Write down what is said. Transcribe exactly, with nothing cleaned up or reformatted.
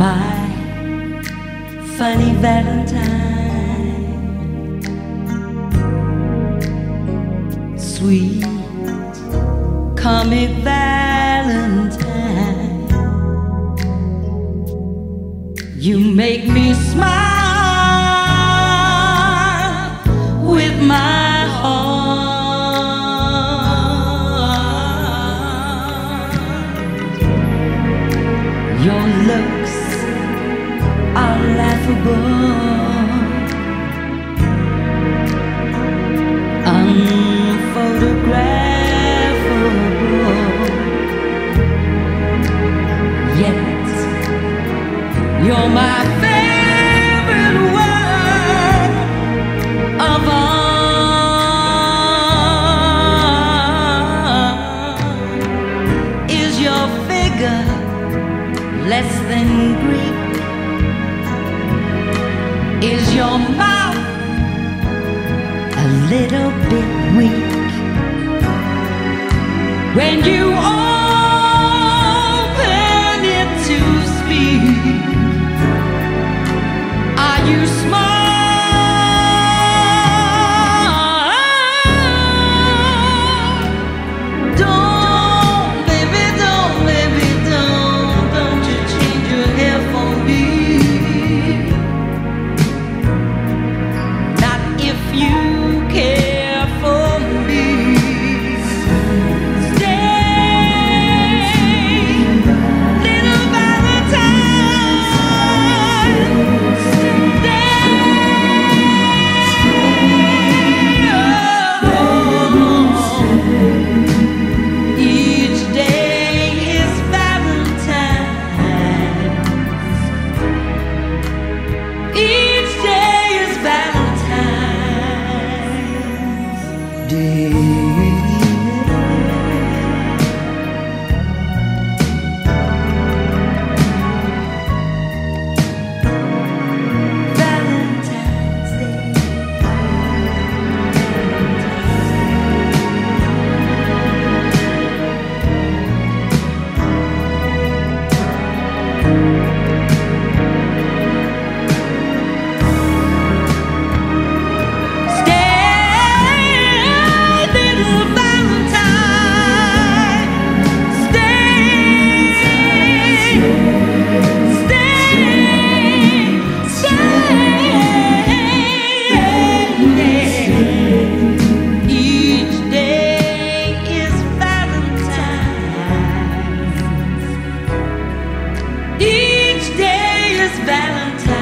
my funny Valentine, sweet comic Valentine, you make me smile with my heart. Your looks are laughable, unphotographable, yet you're my favorite work of art. Is your figure less than Greek? Is your mouth a little bit weak? When you open it to speak, are you smart? Don't, baby, don't, baby, don't, don't you change your hair for me. Not if you care for me. Each day is Valentine.